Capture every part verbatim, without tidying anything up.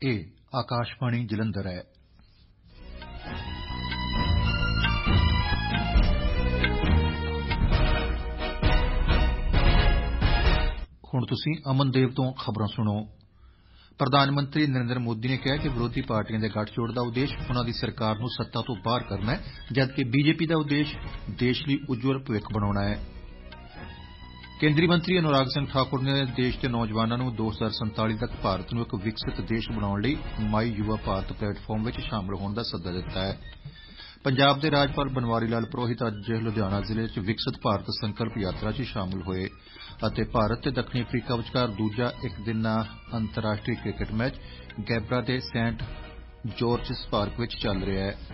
ਇਹ ਆਕਾਸ਼ਵਾਣੀ ਜਲੰਧਰ ਹੈ। ਹੁਣ ਤੁਸੀਂ ਅਮਨਦੇਵ ਤੋਂ ਖਬਰਾਂ ਸੁਣੋ। ਪ੍ਰਧਾਨ ਮੰਤਰੀ ਨਰਿੰਦਰ ਮੋਦੀ ਨੇ ਕਿਹਾ ਕਿ ਵਿਰੋਧੀ ਪਾਰਟੀਆਂ ਦੇ ਗੱਠਜੋੜ ਦਾ ਉਦੇਸ਼ ਉਨ੍ਹਾਂ ਦੀ ਸਰਕਾਰ ਨੂੰ ਸੱਤਾ ਤੋਂ ਬਾਹਰ ਕਰਨਾ ਹੈ, ਜਦਕਿ ਬੀਜੇਪੀ ਦਾ ਉਦੇਸ਼ ਦੇਸ਼ ਲਈ ਉਜਵਲ ਭਵਿੱਖ ਬਣਾਉਣਾ ਹੈ। ਕੇਂਦਰੀ ਮੰਤਰੀ ਅਨੁਰਾਗ ਸਿੰਘ ਠਾਕੁਰ ਨੇ ਦੇਸ਼ ਦੇ ਨੌਜਵਾਨਾਂ ਨੂੰ ਦੋ ਹਜ਼ਾਰ ਸੰਤਾਲੀ ਤੱਕ ਭਾਰਤ ਨੂੰ ਇੱਕ ਵਿਕਸਿਤ ਦੇਸ਼ ਬਣਾਉਣ ਲਈ ਮਾਈ ਯੁਵਾ ਭਾਰਤ ਪਲੇਟਫਾਰਮ ਵਿੱਚ ਸ਼ਾਮਲ ਹੋਣ ਦਾ ਸੱਦਾ ਦਿੱਤਾ ਹੈ। ਪੰਜਾਬ ਦੇ ਰਾਜਪਾਲ ਬਨਵਾਰੀ ਲਾਲ ਪੁਰੋਹਿਤ ਅੱਜ ਲੁਧਿਆਣਾ ਜ਼ਿਲ੍ਹੇ ਚ ਵਿਕਸਿਤ ਭਾਰਤ ਸੰਕਲਪ ਯਾਤਰਾ ਚ ਸ਼ਾਮਲ ਹੋਏ ਅਤੇ ਭਾਰਤ ਤੇ ਦੱਖਣੀ ਅਫਰੀਕਾ ਵਿਚਕਾਰ ਦੂਜਾ ਇੱਕ ਦਿਨਾ ਅੰਤਰਰਾਸ਼ਟਰੀ ਕ੍ਰਿਕਟ ਮੈਚ ਗੈਬਰਾ ਦੇ ਸੈਂਟ ਜੋਰਜਸ ਪਾਰਕ ਵਿੱਚ ਚੱਲ ਰਿਹਾ ਹੈ।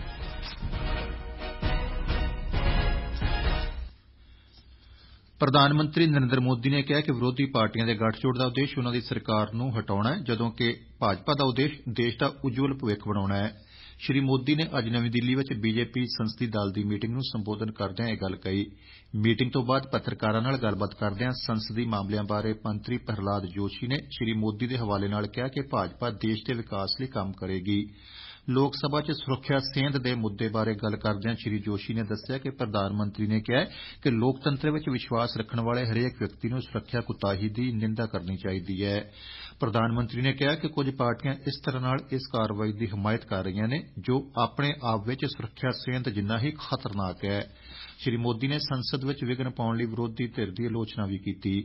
ਪ੍ਰਧਾਨ ਮੰਤਰੀ ਨਰਿੰਦਰ ਮੋਦੀ ਨੇ ਕਿਹਾ ਕਿ ਵਿਰੋਧੀ ਪਾਰਟੀਆਂ ਦੇ ਗੱਠਜੋੜ ਦਾ ਉਦੇਸ਼ ਉਨ੍ਹਾਂ ਦੀ ਸਰਕਾਰ ਨੂੰ ਹਟਾਉਣਾ ਹੈ, ਜਦੋਂ ਕਿ ਭਾਜਪਾ ਦਾ ਉਦੇਸ਼ ਦੇਸ਼ ਦਾ ਉਜਵਲ ਭਵਿੱਖ ਬਣਾਉਣਾ ਹੈ। ਸ਼੍ਰੀ ਮੋਦੀ ਨੇ ਅੱਜ ਨਵੀਂ ਦਿੱਲੀ ਵਿੱਚ ਬੀਜੇਪੀ ਸੰਸਦੀ ਦਲ ਦੀ ਮੀਟਿੰਗ ਨੂੰ ਸੰਬੋਧਨ ਕਰਦਿਆਂ ਇਹ ਗੱਲ ਕਹੀ। ਮੀਟਿੰਗ ਤੋਂ ਬਾਅਦ ਪੱਤਰਕਾਰਾਂ ਨਾਲ ਗੱਲਬਾਤ ਕਰਦਿਆਂ ਸੰਸਦੀ ਮਾਮਲਿਆਂ ਬਾਰੇ ਮੰਤਰੀ ਪ੍ਰਹਲਾਦ ਜੋਸ਼ੀ ਨੇ ਸ਼੍ਰੀ ਮੋਦੀ ਦੇ ਹਵਾਲੇ ਨਾਲ ਕਿਹਾ ਕਿ ਭਾਜਪਾ ਦੇਸ਼ ਦੇ ਵਿਕਾਸ ਲਈ ਕੰਮ ਕਰੇਗੀ। ਲੋਕ ਸਭਾ ਚ ਸੁਰੱਖਿਆ ਸੇਂਧ ਦੇ ਮੁੱਦੇ ਬਾਰੇ ਗੱਲ ਕਰਦਿਆਂ ਸ਼੍ਰੀ ਜੋਸ਼ੀ ਨੇ ਦੱਸਿਆ ਕਿ ਪ੍ਰਧਾਨ ਮੰਤਰੀ ਨੇ ਕਿਹਾ ਕਿ ਲੋਕਤੰਤਰ ਵਿੱਚ ਵਿਸ਼ਵਾਸ ਰੱਖਣ ਵਾਲੇ ਹਰੇਕ ਵਿਅਕਤੀ ਨੂੰ ਸੁਰੱਖਿਆ ਕੁਤਾਹੀ ਦੀ ਨਿੰਦਾ ਕਰਨੀ ਚਾਹੀਦੀ ਹੈ। ਪ੍ਰਧਾਨ ਮੰਤਰੀ ਨੇ ਕਿਹਾ ਕਿ ਕੁਝ ਪਾਰਟੀਆਂ ਇਸ ਤਰ੍ਹਾਂ ਨਾਲ ਇਸ ਕਾਰਵਾਈ ਦੀ ਹਮਾਇਤ ਕਰ ਰਹੀਆਂ ਨੇ ਜੋ ਆਪਣੇ ਆਪ ਵਿੱਚ ਸੁਰੱਖਿਆ ਸੇਂਧ ਜਿੰਨਾ ਹੀ ਖਤਰਨਾਕ ਹੈ। ਸ਼੍ਰੀ ਮੋਦੀ ਨੇ ਸੰਸਦ ਵਿੱਚ ਵਿਘਨ ਪਾਉਣ ਲਈ ਵਿਰੋਧੀ ਧਿਰ ਦੀ ਆਲੋਚਨਾ ਵੀ ਕੀਤੀ।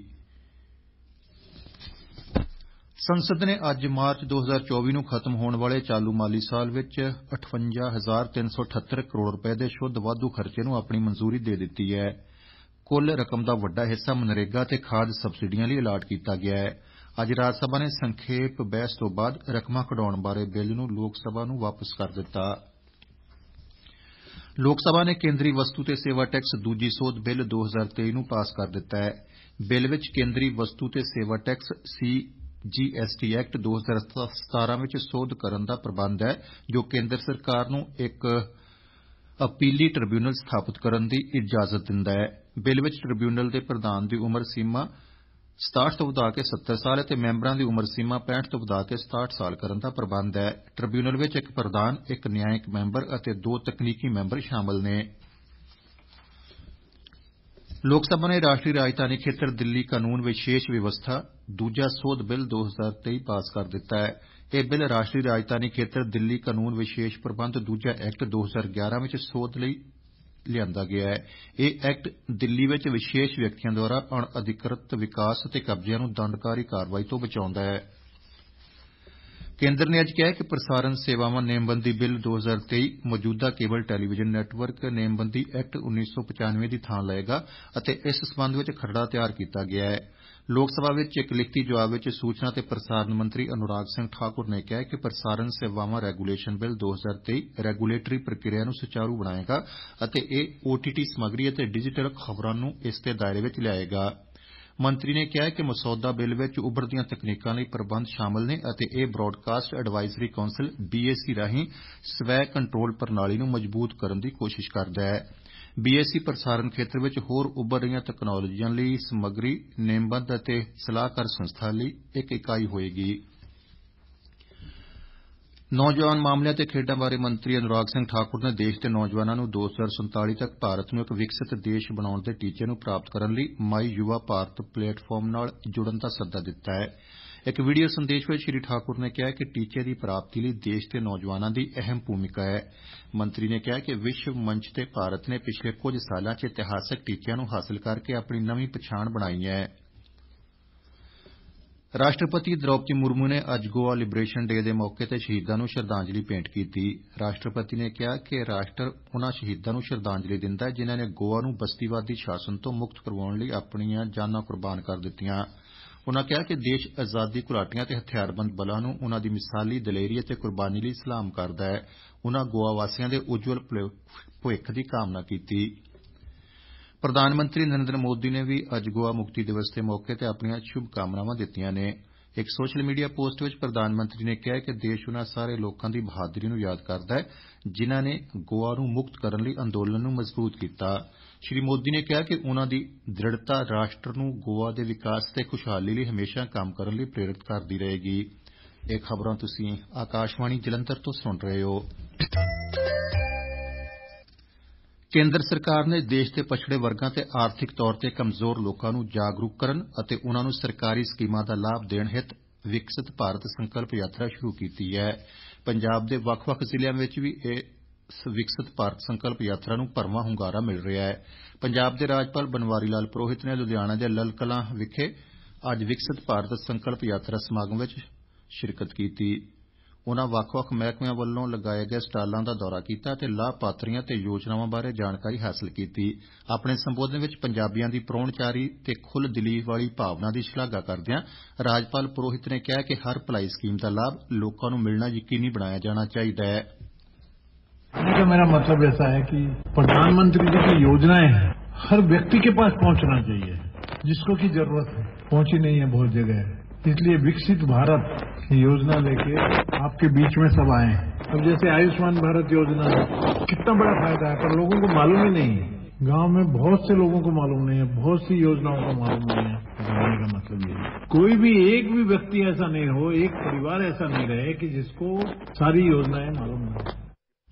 ਸੰਸਦ ਨੇ ਅੱਜ ਮਾਰਚ ਦੋ ਹਜ਼ਾਰ ਚੌਵੀ ਨੂੰ ਖਤਮ ਹੋਣ ਵਾਲੇ ਚਾਲੂ ਮਾਲੀ ਸਾਲ ਵਿੱਚ ਅਠਵੰਜਾ ਹਜ਼ਾਰ ਤਿੰਨ ਸੌ ਅਠੱਤਰ ਕਰੋੜ ਰੁਪਏ ਦੇ ਸ਼ੁੱਧ ਵਾਧੂ ਖਰਚੇ ਨੂੰ ਆਪਣੀ ਮਨਜ਼ੂਰੀ ਦੇ ਦਿੱਤੀ ਹੈ। ਕੁੱਲ ਰਕਮ ਦਾ ਵੱਡਾ ਹਿੱਸਾ ਮਨਰੇਗਾ ਤੇ ਖਾਦ ਸਬਸਿਡੀਆਂ ਲਈ ਅਲਾਟ ਕੀਤਾ ਗਿਆ ਹੈ। ਅੱਜ ਰਾਜ ਸਭਾ ਨੇ ਸੰਖੇਪ ਬਹਿਸ ਤੋਂ ਬਾਅਦ ਰਕਮਾਂ ਕਢਾਉਣ ਬਾਰੇ ਬਿੱਲ ਨੂੰ ਲੋਕ ਸਭਾ ਨੂੰ ਵਾਪਸ ਕਰ ਦਿੱਤਾ। ਲੋਕ ਸਭਾ ਨੇ ਕੇਂਦਰੀ ਵਸਤੂ ਤੇ ਸੇਵਾ ਟੈਕਸ ਦੂਜੀ ਸੋਧ ਬਿੱਲ ਦੋ ਹਜ਼ਾਰ ਤੇਈ ਨੂੰ ਪਾਸ ਕਰ ਦਿੱਤਾ ਹੈ। ਬਿੱਲ ਵਿੱਚ ਕੇਂਦਰੀ ਵਸਤੂ ਤੇ ਸੇਵਾ ਟੈਕਸ ਸੀ ਜੀ ਐਸ ਟੀ ਐਕਟ ਦੋ ਹਜ਼ਾਰ ਸਤਾਰਾਂ ਵਿੱਚ ਸੋਧ ਕਰਨ ਦਾ ਪ੍ਰਬੰਧ ਹੈ, ਜੋ ਕੇਂਦਰ ਸਰਕਾਰ ਨੂੰ ਇੱਕ ਅਪੀਲੀ ਟ੍ਰਿਬਿਊਨਲ ਸਥਾਪਿਤ ਕਰਨ ਦੀ ਇਜਾਜ਼ਤ ਦਿੰਦਾ ਹੈ। ਬਿੱਲ ਵਿੱਚ ਟ੍ਰਿਬਿਊਨਲ ਦੇ ਪ੍ਰਧਾਨ ਦੀ ਉਮਰ ਸੀਮਾ ਸਤਾਹਠ ਤੋਂ ਵਧਾ ਕੇ ਸੱਤਰ ਸਾਲ ਅਤੇ ਮੈਂਬਰਾਂ ਦੀ ਉਮਰ ਸੀਮਾ ਪੈਂਹਠ ਤੋਂ ਵਧਾ ਕੇ ਸਤਾਹਠ ਸਾਲ ਕਰਨ ਦਾ ਪ੍ਰਬੰਧ ਹੈ। ਟ੍ਰਿਬਿਊਨਲ ਵਿੱਚ ਇੱਕ ਪ੍ਰਧਾਨ, ਇੱਕ ਨਿਆਇਕ ਮੈਂਬਰ ਅਤੇ ਦੋ ਤਕਨੀਕੀ ਮੈਂਬਰ ਸ਼ਾਮਲ ਨੇ। ਲੋਕ ਸਭਾ ਨੇ ਰਾਸ਼ਟਰੀ ਰਾਜਧਾਨੀ ਖੇਤਰ ਦਿੱਲੀ ਕਾਨੂੰਨ ਵਿਸ਼ੇਸ਼ ਵਿਵਸਥਾ ਦੂਜਾ ਸੋਧ ਬਿੱਲ ਦੋ ਹਜ਼ਾਰ ਤੇਈ ਪਾਸ ਕਰ ਦਿੱਤਾ ਹੈ। ਇਹ ਬਿੱਲ ਰਾਸ਼ਟਰੀ ਰਾਜਧਾਨੀ ਖੇਤਰ ਦਿੱਲੀ ਕਾਨੂੰਨ ਵਿਸ਼ੇਸ਼ ਪ੍ਰਬੰਧ ਦੂਜਾ ਐਕਟ ਦੋ ਹਜ਼ਾਰ ਗਿਆਰਾਂ ਵਿੱਚ ਸੋਧ ਲਈ ਲਿਆਂਦਾ ਗਿਆ ਹੈ। ਇਹ ਐਕਟ ਦਿੱਲੀ ਵਿੱਚ ਵਿਸ਼ੇਸ਼ ਵਿਅਕਤੀਆਂ ਦੁਆਰਾ ਅਣਅਧਿਕ੍ਰਿਤ ਵਿਕਾਸ ਅਤੇ ਕਬਜ਼ਿਆਂ ਨੂੰ ਦੰਡਕਾਰੀ ਕਾਰਵਾਈ ਤੋਂ ਬਚਾਉਂਦਾ ਹੈ। ਕੇਂਦਰ ਨੇ ਅੱਜ ਕਿਹਾ ਕਿ ਪ੍ਰਸਾਰਣ ਸੇਵਾਵਾਂ ਨੇਮਬੰਦੀ ਬਿੱਲ ਦੋ ਹਜ਼ਾਰ ਤੇਈ ਮੌਜੂਦਾ ਕੇਬਲ ਟੈਲੀਵਿਜ਼ਨ ਨੈੱਟਵਰਕ ਨੇਮਬੰਦੀ ਐਕਟ ਉੱਨੀ ਸੌ ਪਚਾਨਵੇਂ ਦੀ ਥਾਂ ਲਏਗਾ ਅਤੇ ਇਸ ਸਬੰਧ ਵਿੱਚ ਖਰੜਾ ਤਿਆਰ ਕੀਤਾ ਗਿਆ ਹੈ। ਲੋਕ ਸਭਾ ਵਿੱਚ ਇੱਕ ਲਿਖਤੀ ਜਵਾਬ ਵਿੱਚ ਸੂਚਨਾ ਤੇ ਪ੍ਰਸਾਰਣ ਮੰਤਰੀ ਅਨੁਰਾਗ ਸਿੰਘ ਠਾਕੁਰ ਨੇ ਕਿਹਾ ਕਿ ਪ੍ਰਸਾਰਣ ਸੇਵਾਵਾਂ ਰੈਗੂਲੇਸ਼ਨ ਬਿੱਲ ਦੋ ਹਜ਼ਾਰ ਤੇਈ ਰੈਗੂਲੇਟਰੀ ਪ੍ਰਕਿਰਿਆ ਨੂੰ ਸੁਚਾਰੂ ਬਣਾਏਗਾ ਅਤੇ ਇਹ ਓ ਟੀ ਟੀ ਸਮੱਗਰੀ ਅਤੇ ਡਿਜੀਟਲ ਖ਼ਬਰਾਂ ਨੂੰ ਇਸ ਦੇ ਦਾਇਰੇ ਵਿੱਚ ਲਿਆਏਗਾ। ਮੰਤਰੀ ਨੇ ਕਿਹਾ ਕਿ ਮਸੌਦਾ ਬਿੱਲ ਵਿੱਚ ਉਭਰਦੀਆਂ ਤਕਨੀਕਾਂ ਲਈ ਪ੍ਰਬੰਧ ਸ਼ਾਮਲ ਨੇ ਅਤੇ ਇਹ broadcast advisory council B A C ਰਾਹੀਂ ਸਵੈ ਕੰਟਰੋਲ ਪ੍ਰਣਾਲੀ ਨੂੰ ਮਜ਼ਬੂਤ ਕਰਨ ਦੀ ਕੋਸ਼ਿਸ਼ ਕਰਦਾ ਹੈ। ਬੀ ਏ ਸੀ ਪ੍ਰਸਾਰਣ ਖੇਤਰ ਵਿੱਚ ਹੋਰ ਉੱਭਰ ਰਹੀਆਂ ਤਕਨਾਲੋਜੀਆਂ ਲਈ ਸਮੱਗਰੀ ਨੇਮਬੰਦ ਅਤੇ ਸਲਾਹਕਾਰ ਸੰਸਥਾ ਲਈ ਇੱਕ ਇਕਾਈ ਹੋਏਗੀ। ਨੌਜਵਾਨ ਮਾਮਲਿਆਂ ਤੇ ਖੇਡਾਂ ਬਾਰੇ ਮੰਤਰੀ ਅਨੁਰਾਗ ਸਿੰਘ ਠਾਕੁਰ ਨੇ ਦੇਸ਼ ਦੇ ਨੌਜਵਾਨਾਂ ਨੂੰ ਦੋ ਹਜ਼ਾਰ ਸੰਤਾਲੀ ਤੱਕ ਭਾਰਤ ਨੂੰ ਇੱਕ ਵਿਕਸਿਤ ਦੇਸ਼ ਬਣਾਉਣ ਦੇ ਟੀਚੇ ਨੂੰ ਪ੍ਰਾਪਤ ਕਰਨ ਲਈ ਮਾਈ ਯੁਵਾ ਭਾਰਤ ਪਲੇਟਫਾਰਮ ਨਾਲ ਜੁੜਨ ਦਾ ਸੱਦਾ ਦਿੱਤਾ ਹੈ। ਇੱਕ ਵੀਡੀਓ ਸੰਦੇਸ਼ ਵਿੱਚ ਸ਼੍ਰੀ ਠਾਕੁਰ ਨੇ ਕਿਹਾ ਕਿ ਟੀਚੇ ਦੀ ਪ੍ਰਾਪਤੀ ਲਈ ਦੇਸ਼ ਦੇ ਨੌਜਵਾਨਾਂ ਦੀ ਅਹਿਮ ਭੂਮਿਕਾ ਹੈ। ਮੰਤਰੀ ਨੇ ਕਿਹਾ ਕਿ ਵਿਸ਼ਵ ਮੰਚ ਤੇ ਭਾਰਤ ਨੇ ਪਿਛਲੇ ਕੁਝ ਸਾਲਾਂ ਚ ਇਤਿਹਾਸਕ ਟੀਚਿਆਂ ਨੂੰ ਹਾਸਲ ਕਰਕੇ ਆਪਣੀ ਨਵੀਂ ਪਛਾਣ ਬਣਾਈ ਹੈ। ਰਾਸ਼ਟਰਪਤੀ ਦ੍ਰੌਪਦੀ ਮੁਰਮੂ ਨੇ ਅੱਜ ਗੋਆ ਲਿਬਰੇਸ਼ਨ ਡੇ ਦੇ ਮੌਕੇ ਤੇ ਸ਼ਹੀਦਾਂ ਨੂੰ ਸ਼ਰਧਾਂਜਲੀ ਭੇਂਟ ਕੀਤੀ। ਰਾਸ਼ਟਰਪਤੀ ਨੇ ਕਿਹਾ ਕਿ ਰਾਸ਼ਟਰ ਉਨ੍ਹਾਂ ਸ਼ਹੀਦਾਂ ਨੂੰ ਸ਼ਰਧਾਂਜਲੀ ਦਿੰਦਾ ਹੈ ਜਿਨ੍ਹਾਂ ਨੇ ਗੋਆ ਨੂੰ ਬਸਤੀਵਾਦੀ ਸ਼ਾਸਨ ਤੋਂ ਮੁਕਤ ਕਰਵਾਉਣ ਲਈ ਆਪਣੀਆਂ ਜਾਨਾਂ ਕੁਰਬਾਨ ਕਰ ਦਿੱਤੀਆਂ। ਉਨ੍ਹਾਂ ਕਿਹਾ ਕਿ ਦੇਸ਼ ਆਜ਼ਾਦੀ ਘੁਲਾਟੀਆਂ ਤੇ ਹਥਿਆਰਬੰਦ ਬਲਾਂ ਨੂੰ ਉਨ੍ਹਾਂ ਦੀ ਮਿਸਾਲੀ ਦਲੇਰੀ ਅਤੇ ਕੁਰਬਾਨੀ ਲਈ ਸਲਾਮ ਕਰਦਾ ਹੈ। ਉਨ੍ਹਾਂ ਗੋਆ ਵਾਸੀਆਂ ਦੇ ਉਜਵਲ ਭਵਿੱਖ ਦੀ ਕਾਮਨਾ ਕੀਤੀ। ਪ੍ਰਧਾਨ ਮੰਤਰੀ ਨਰਿੰਦਰ ਮੋਦੀ ਨੇ ਵੀ ਅੱਜ ਗੋਆ ਮੁਕਤੀ ਦਿਵਸ ਦੇ ਮੌਕੇ ਤੇ ਆਪਣੀਆਂ ਸ਼ੁਭ ਕਾਮਨਾਵਾਂ ਦਿੱਤੀਆਂ ਨੇ। ਇੱਕ ਸੋਸ਼ਲ ਮੀਡੀਆ ਪੋਸਟ ਵਿੱਚ ਪ੍ਰਧਾਨ ਮੰਤਰੀ ਨੇ ਕਿਹਾ ਕਿ ਦੇਸ਼ ਉਨ੍ਹਾਂ ਸਾਰੇ ਲੋਕਾਂ ਦੀ ਬਹਾਦਰੀ ਨੂੰ ਯਾਦ ਕਰਦਾ ਹੈ ਜਿਨ੍ਹਾਂ ਨੇ ਗੋਆ ਨੂੰ ਮੁਕਤ ਕਰਨ ਲਈ ਅੰਦੋਲਨ ਨੂੰ ਮਜ਼ਬੂਤ ਕੀਤਾ। ਸ਼੍ਰੀ ਮੋਦੀ ਨੇ ਕਿਹਾ ਕਿ ਉਨ੍ਹਾਂ ਦੀ ਦ੍ਰਿੜਤਾ ਰਾਸ਼ਟਰ ਨੂੰ ਗੋਆ ਦੇ ਵਿਕਾਸ ਤੇ ਖੁਸ਼ਹਾਲੀ ਲਈ ਹਮੇਸ਼ਾ ਕੰਮ ਕਰਨ ਲਈ ਪ੍ਰੇਰਿਤ ਕਰਦੀ ਰਹੇਗੀ। ਇਹ ਖਬਰਾਂ ਤੁਸੀਂ ਆਕਾਸ਼ਵਾਣੀ ਜਲੰਧਰ ਤੋਂ ਸੁਣ ਰਹੇ ਹੋ। ਕੇਂਦਰ ਸਰਕਾਰ ਨੇ ਦੇਸ਼ ਦੇ ਪਛੜੇ ਵਰਗਾਂ ਤੇ ਆਰਥਿਕ ਤੌਰ ਤੇ ਕਮਜ਼ੋਰ ਲੋਕਾਂ ਨੂੰ ਜਾਗਰੂਕ ਕਰਨ ਅਤੇ ਉਨ੍ਹਾਂ ਨੂੰ ਸਰਕਾਰੀ ਸਕੀਮਾਂ ਦਾ ਲਾਭ ਦੇਣ ਹਿੱਤ ਵਿਕਸਿਤ ਭਾਰਤ ਸੰਕਲਪ ਯਾਤਰਾ ਸ਼ੁਰੂ ਕੀਤੀ ਹੈ। ਪੰਜਾਬ ਦੇ ਵੱਖ-ਵੱਖ ਜ਼ਿਲ੍ਹਿਆਂ ਵਿੱਚ ਵੀ ਇਸ ਵਿਕਸਿਤ ਭਾਰਤ ਸੰਕਲਪ ਯਾਤਰਾ ਨੂੰ ਭਰਵਾਂ ਹੁੰਗਾਰਾ ਮਿਲ ਰਿਹਾ ਹੈ। ਪੰਜਾਬ ਦੇ ਰਾਜਪਾਲ ਬਨਵਾਰੀ ਲਾਲ ਪੁਰੋਹਿਤ ਨੇ ਲੁਧਿਆਣਾ ਦੇ ਲਲ ਕਲਾਂ ਵਿਖੇ ਅੱਜ ਵਿਕਸਿਤ ਭਾਰਤ ਸੰਕਲਪ ਯਾਤਰਾ ਸਮਾਗਮ ਵਿੱਚ ਸ਼ਿਰਕਤ ਕੀਤੀ। ਉਨ੍ਹਾਂ ਵੱਖ-ਵੱਖ ਮਹਿਕਮਿਆਂ ਵੱਲੋਂ ਲਗਾਏ ਗਏ ਸਟਾਲਾਂ ਦਾ ਦੌਰਾ ਕੀਤਾ ਅਤੇ ਲਾਭਪਾਤਰੀਆਂ ਤੇ ਯੋਜਨਾਵਾਂ ਬਾਰੇ ਜਾਣਕਾਰੀ ਹਾਸਲ ਕੀਤੀ। ਆਪਣੇ ਸੰਬੋਧਨ ਵਿੱਚ ਪੰਜਾਬੀਆਂ ਦੀ ਪ੍ਰਾਹੁਣਚਾਰੀ ਤੇ ਖੁੱਲ੍ਹ ਦਿਲੀ ਵਾਲੀ ਭਾਵਨਾ ਦੀ ਸ਼ਲਾਘਾ ਕਰਦਿਆਂ ਰਾਜਪਾਲ ਪੁਰੋਹਿਤ ਨੇ ਕਿਹਾ ਕਿ ਹਰ ਭਲਾਈ ਸਕੀਮ ਦਾ ਲਾਭ ਲੋਕਾਂ ਨੂੰ ਮਿਲਣਾ ਯਕੀਨੀ ਬਣਾਇਆ जाना चाहिए है। का मेरा मतलब ऐसा है कि प्रधानमंत्री जी की योजनाएं हैं हर व्यक्ति के पास पहुंचना चाहिए, जिसको की जरूरत है पहुंची नहीं है बहुत जगह है, इसलिए विकसित भारत योजना लेके आपके बीच में सब आए हैं। अब जैसे आयुष्मान भारत योजना कितना बड़ा फायदा है पर लोगों को मालूम ही नहीं है। गांव में बहुत से लोगों को मालूम नहीं है, बहुत सी योजनाओं को मालूम नहीं है। कहने का मतलब ये है कोई भी एक भी व्यक्ति ऐसा नहीं हो, एक परिवार ऐसा नहीं रहे कि जिसको सारी योजनाएं मालूम न हो।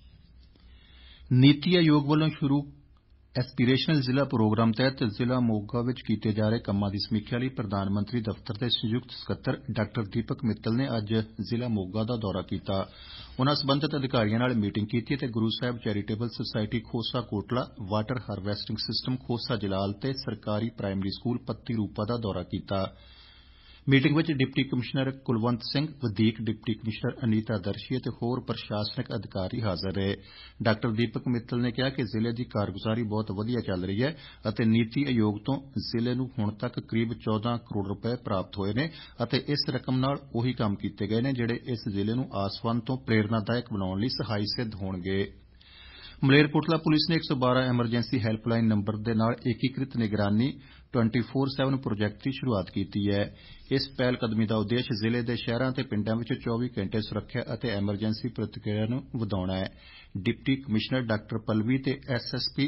ਨੀਤੀ ਆਯੋਗ ਵੱਲੋਂ ਸ਼ੁਰੂ ਐਸਪੀਰੇਸ਼ਨਲ ਜ਼ਿਲ੍ਹਾ ਪ੍ਰੋਗਰਾਮ ਤਹਿਤ ਜ਼ਿਲ੍ਹਾ ਮੋਗਾ ਵਿੱਚ ਕੀਤੇ ਜਾ ਰਹੇ ਕੰਮਾਂ ਦੀ ਸਮੀਖਿਆ ਲਈ ਪ੍ਰਧਾਨ ਮੰਤਰੀ ਦਫ਼ਤਰ ਦੇ ਸੰਯੁਕਤ ਸਕੱਤਰ ਡਾ ਦੀਪਕ ਮਿੱਤਲ ਨੇ ਅੱਜ ਜ਼ਿਲ੍ਹਾ ਮੋਗਾ ਦਾ ਦੌਰਾ ਕੀਤਾ। ਉਨ੍ਹਾਂ ਸਬੰਧਤ ਅਧਿਕਾਰੀਆਂ ਨਾਲ ਮੀਟਿੰਗ ਕੀਤੀ ਅਤੇ Guru Sahib charitable society Khosa Kotla, water harvesting system Khosa Jalal ਤੇ ਸਰਕਾਰੀ ਪ੍ਰਾਇਮਰੀ ਸਕੂਲ ਪੱਤੀ ਰੂਪਾ ਦਾ ਦੌਰਾ ਕੀਤਾ। ਮੀਟਿੰਗ ਵਿੱਚ ਡਿਪਟੀ ਕਮਿਸ਼ਨਰ ਕੁਲਵੰਤ ਸਿੰਘ, ਵਧੀਕ ਡਿਪਟੀ ਕਮਿਸ਼ਨਰ ਅਨੀਤਾ ਦਰਸ਼ੀ ਅਤੇ ਹੋਰ ਪ੍ਰਸ਼ਾਸਨਿਕ ਅਧਿਕਾਰੀ ਹਾਜ਼ਰ ਰਹੇ। ਡਾ ਦੀਪਕ ਮਿੱਤਲ ਨੇ ਕਿਹਾ ਕਿ ਜ਼ਿਲ੍ਹੇ ਦੀ ਕਾਰਗੁਜ਼ਾਰੀ ਬਹੁਤ ਵਧੀਆ ਚੱਲ ਰਹੀ ਹੈ ਅਤੇ ਨੀਤੀ ਆਯੋਗ ਤੋਂ ਜ਼ਿਲ੍ਹੇ ਨੂੰ ਹੁਣ ਤੱਕ ਕਰੀਬ ਚੌਦਾਂ ਕਰੋੜ ਰੁਪਏ ਪ੍ਰਾਪਤ ਹੋਏ ਨੇ ਅਤੇ ਇਸ ਰਕਮ ਨਾਲ ਉਹੀ ਕੰਮ ਕੀਤੇ ਗਏ ਨੇ ਜਿਹੜੇ ਇਸ ਜ਼ਿਲ੍ਹੇ ਨੂੰ ਆਸਵੰਦ ਤੋਂ ਪ੍ਰੇਰਨਾਦਾਇਕ ਬਣਾਉਣ ਲਈ ਸਹਾਈ ਸਿੱਧ ਹੋਣਗੇ। ਮਲੇਰਕੋਟਲਾ ਪੁਲਿਸ ਨੇ ਇੱਕ ਸੌ ਬਾਰਾਂ ਐਮਰਜੈਂਸੀ ਹੈਲਪਲਾਈਨ ਨੰਬਰ ਦੇ ਨਾਲ ਏਕੀਕ੍ਰਿਤ ਨਿਗਰਾਨੀ ਚੌਵੀ ਸੱਤ ਪ੍ਰੋਜੈਕਟ ਦੀ ਸ਼ੁਰੂਆਤ ਕੀਤੀ ਹੈ। ਇਸ ਪਹਿਲ ਕਦਮੀ ਦਾ ਉਦੇਸ਼ ਜ਼ਿਲ੍ਹੇ ਦੇ ਸ਼ਹਿਰਾਂ ਅਤੇ ਪਿੰਡਾਂ ਵਿੱਚ ਚੌਵੀ ਘੰਟੇ ਸੁਰੱਖਿਆ ਅਤੇ ਐਮਰਜੈਂਸੀ ਪ੍ਰਤੀਕਿਰਿਆ ਨੂੰ ਵਧਾਉਣਾ ਹੈ। ਡਿਪਟੀ ਕਮਿਸ਼ਨਰ ਡਾ ਪਲਵੀ ਤੇ ਐਸਐਸਪੀ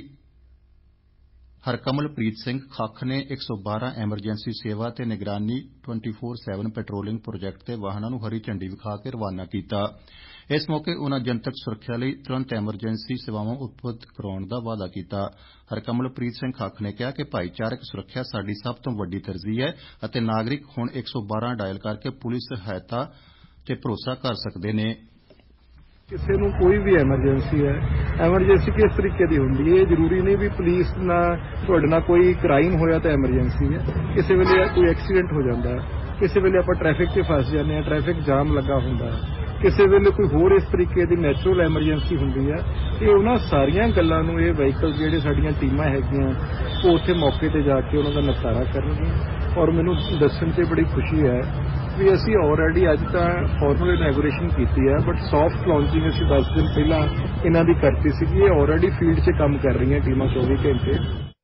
ਹਰਕਮਲਪ੍ਰੀਤ ਸਿੰਘ ਖੱਖ ਨੇ ਇੱਕ ਸੌ ਬਾਰਾਂ ਐਮਰਜੈਂਸੀ ਸੇਵਾ ਤੇ ਨਿਗਰਾਨੀ ਚੌਵੀ ਸੱਤ ਪੈਟਰੋਲਿੰਗ ਪ੍ਰੋਜੈਕਟ ਤੇ ਵਾਹਨਾਂ ਨੂੰ ਹਰੀ ਝੰਡੀ ਵਿਖਾ ਕੇ ਰਵਾਨਾ ਕੀਤਾ। ਇਸ ਮੌਕੇ ਉਨ੍ਹਾਂ ਜਨਤਕ ਸੁਰੱਖਿਆ ਲਈ ਤੁਰੰਤ ਐਮਰਜੈਂਸੀ ਸੇਵਾਵਾਂ ਉਪਲਬਧ ਕਰਾਉਣ ਦਾ ਵਾਅਦਾ ਕੀਤਾ। ਹਰਕਮਲਪ੍ਰੀਤ ਸਿੰਘ ਖੱਖ ਨੇ ਕਿਹਾ ਕਿ ਭਾਈਚਾਰਕ ਸੁਰੱਖਿਆ ਸਾਡੀ ਸਭ ਤੋਂ ਵੱਡੀ ਤਰਜੀਹ ਹੈ ਅਤੇ ਨਾਗਰਿਕ ਹੁਣ ਇੱਕ ਸੌ ਬਾਰਾਂ ਡਾਇਲ ਕਰਕੇ ਪੁਲਿਸ ਸਹਾਇਤਾ ਤੇ ਭਰੋਸਾ ਕਰ ਸਕਦੇ ਨੇ। ਕਿਸੇ ਨੂੰ ਕੋਈ ਵੀ ਐਮਰਜੈਂਸੀ ਹੈ, ਐਮਰਜੈਂਸੀ ਕਿਸ ਤਰੀਕੇ ਦੀ ਹੁੰਦੀ ਹੈ, ਇਹ ਜ਼ਰੂਰੀ ਨਹੀਂ ਵੀ ਪੁਲਿਸ ਨਾਲ ਤੁਹਾਡੇ ਨਾਲ ਕੋਈ ਕ੍ਰਾਈਮ ਹੋਇਆ ਤਾਂ ਐਮਰਜੈਂਸੀ ਹੈ। ਕਿਸੇ ਵੇਲੇ ਕੋਈ ਐਕਸੀਡੈਂਟ ਹੋ ਜਾਂਦਾ ਹੈ, ਕਿਸੇ ਵੇਲੇ ਆਪਾਂ ਟ੍ਰੈਫਿਕ 'ਤੇ ਫਸ ਜਾਂਦੇ ਹਾਂ, ਟ੍ਰੈਫਿਕ ਜਾਮ ਲੱਗਾ ਹੁੰਦਾ ਹੈ, ਕਿਸੇ ਵੇਲੇ ਕੋਈ ਹੋਰ ਇਸ ਤਰੀਕੇ ਦੀ ਨੈਚੁਰਲ ਐਮਰਜੈਂਸੀ ਹੁੰਦੀ ਹੈ। ਇਹ ਉਹਨਾਂ ਸਾਰੀਆਂ ਗੱਲਾਂ ਨੂੰ ਇਹ ਵਹੀਕਲ ਜਿਹੜੇ ਸਾਡੀਆਂ ਟੀਮਾਂ ਹੈਗੀਆਂ ਉਹ ਉੱਥੇ ਮੌਕੇ ਤੇ ਜਾ ਕੇ ਉਹਨਾਂ ਦਾ ਨਿਪਟਾਰਾ ਕਰਨਗੀਆਂ। ਔਰ ਮੈਨੂੰ ਦੱਸਣ 'ਤੇ ਬੜੀ ਖੁਸ਼ੀ ਹੈ ਵੀ ਅਸੀਂ ਆਲਰੇਡੀ ਅੱਜ ਤਾਂ ਫਾਰਮਲ ਇਨੈਗੋਰੇਸ਼ਨ ਕੀਤੀ ਹੈ ਬਟ ਸੌਫਟ ਲਾਂਚਿੰਗ ਅਸੀਂ ਦਸ ਦਿਨ ਪਹਿਲਾਂ ਇਹਨਾਂ ਦੀ ਕਰਤੀ ਸੀਗੀ। ਇਹ ਆਲਰੇਡੀ ਫੀਲਡ 'ਚ ਕੰਮ ਕਰ ਰਹੀਆਂ ਟੀਮਾਂ ਚੌਵੀ ਘੰਟੇ।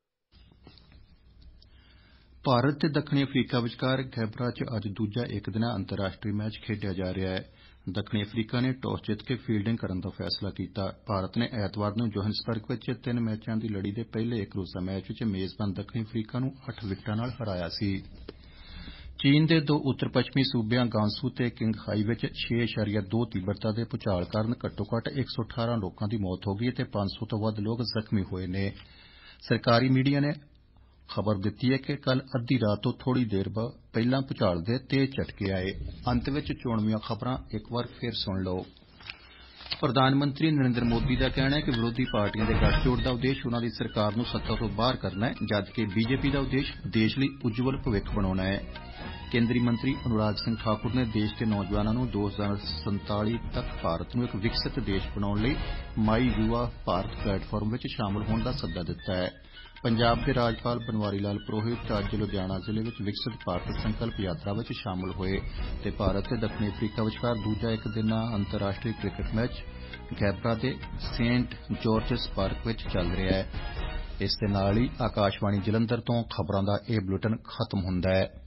ਭਾਰਤ ਤੇ ਦੱਖਣੀ ਅਫਰੀਕਾ ਵਿਚਕਾਰ ਗੈਬਰਾ 'ਚ ਅੱਜ ਦੂਜਾ ਇੱਕ ਦਿਨਾ ਅੰਤਰਰਾਸ਼ਟਰੀ ਮੈਚ ਖੇਡਿਆ ਜਾ ਰਿਹਾ ਹੈ। ਦੱਖਣੀ ਅਫਰੀਕਾ ਨੇ ਟਾਸ ਜਿੱਤ ਕੇ ਫੀਲਡਿੰਗ ਕਰਨ ਦਾ ਫੈਸਲਾ ਕੀਤਾ। ਭਾਰਤ ਨੇ ਐਤਵਾਰ ਨੂੰ ਜੋਹਨਸਬਰਗ ਵਿੱਚ ਤਿੰਨ ਮੈਚਾਂ ਦੀ ਲੜੀ ਦੇ ਪਹਿਲੇ ਇੱਕ ਰੋਜ਼ਾ ਮੈਚ ਵਿੱਚ ਮੇਜ਼ਬਾਨ ਦੱਖਣੀ ਅਫਰੀਕਾ ਨੂੰ ਅੱਠ ਵਿਕਟਾਂ ਨਾਲ ਹਰਾਇਆ ਸੀ। ਚੀਨ ਦੇ ਦੋ ਉੱਤਰ ਪੱਛਮੀ ਸੂਬਿਆਂ ਗਾਂਸੂ ਤੇ ਕਿੰਗਹਾਈ ਵਿੱਚ ਛੇ ਅਸ਼ਾਰੀਆ ਦੋ ਤੀਬਰਤਾ ਦੇ ਭੂਚਾਲ ਕਾਰਨ ਘੱਟੋ ਘੱਟ ਇੱਕ ਸੌ ਅਠਾਰਾਂ ਲੋਕਾਂ ਦੀ ਮੌਤ ਹੋ ਗਈ ਅਤੇ ਪੰਜ ਸੌ ਤੋਂ ਵੱਧ ਲੋਕ ਜ਼ਖਮੀ ਹੋਏ ਨੇ। ਸਰਕਾਰੀ ਮੀਡੀਆ ਨੇ ਖਬਰ ਦਿੱਤੀ ਹੈ ਕਿ ਕੱਲ ਅੱਧੀ ਰਾਤ ਤੋਂ ਥੋੜੀ ਦੇਰ ਪਹਿਲਾਂ ਭੂਚਾਲ ਦੇ ਤੇਜ਼ ਝਟਕੇ ਆਏ। ਅੰਤ ਵਿੱਚ ਚੋਣਵੀਆਂ ਖਬਰਾਂ ਇੱਕ ਵਾਰ ਫਿਰ ਸੁਣ ਲਓ। ਪ੍ਰਧਾਨ ਮੰਤਰੀ ਨਰਿੰਦਰ ਮੋਦੀ ਦਾ ਕਹਿਣਾ ਹੈ ਕਿ ਵਿਰੋਧੀ ਪਾਰਟੀਆਂ ਦੇ ਗੱਠਜੋੜ ਦਾ ਉਦੇਸ਼ ਉਨ੍ਹਾਂ ਦੀ ਸਰਕਾਰ ਨੂੰ ਸੱਤਾ ਤੋਂ ਬਾਹਰ ਕਰਨਾ ਹੈ, ਜਦਕਿ ਬੀਜੇਪੀ ਦਾ ਉਦੇਸ਼ ਦੇਸ਼ ਲਈ ਉਜਵਲ ਭਵਿੱਖ ਬਣਾਉਣਾ ਹੈ। ਕੇਂਦਰੀ ਮੰਤਰੀ ਅਨੁਰਾਗ ਸਿੰਘ ਠਾਕੁਰ ਨੇ ਦੇਸ਼ ਦੇ ਨੌਜਵਾਨਾਂ ਨੂੰ ਦੋ ਹਜ਼ਾਰ ਸੰਤਾਲੀ ਤੱਕ ਭਾਰਤ ਨੂੰ ਇੱਕ ਵਿਕਸਿਤ ਦੇਸ਼ ਬਣਾਉਣ ਲਈ ਮਾਈ ਯੁਵਾ ਭਾਰਤ ਪਲੇਟਫਾਰਮ ਵਿੱਚ ਸ਼ਾਮਲ ਹੋਣ ਦਾ ਸੱਦਾ ਦਿੱਤਾ ਹੈ। ਪੰਜਾਬ ਦੇ ਰਾਜਪਾਲ ਬਨਵਾਰੀ ਲਾਲ ਪੁਰੋਹਿਤ ਅੱਜ ਲੁਧਿਆਣਾ ਜ਼ਿਲ੍ਹੇ ਵਿੱਚ ਵਿਕਸਿਤ ਭਾਰਤ ਸੰਕਲਪ ਯਾਤਰਾ ਵਿੱਚ ਸ਼ਾਮਲ ਹੋਏ ਤੇ ਭਾਰਤ ਤੇ ਦੱਖਣੀ ਅਫਰੀਕਾ ਵਿਚਕਾਰ ਦੂਜਾ ਇੱਕ ਦਿਨਾ ਅੰਤਰਰਾਸ਼ਟਰੀ ਕ੍ਰਿਕਟ ਮੈਚ ਗੈਬਰਾ ਦੇ ਸੇਂਟ ਜਾਰਜਸ ਪਾਰਕ ਵਿੱਚ ਚੱਲ ਰਿਹਾ ਹੈ। ਇਸ ਦੇ ਨਾਲ ਹੀ ਆਕਾਸ਼ਵਾਣੀ ਜਲੰਧਰ ਤੋਂ ਖਬਰਾਂ ਦਾ ਇਹ ਬੁਲੇਟਿਨ ਖਤਮ ਹੁੰਦਾ ਹੈ।